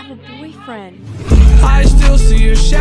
have a boyfriend. I still see your shadow.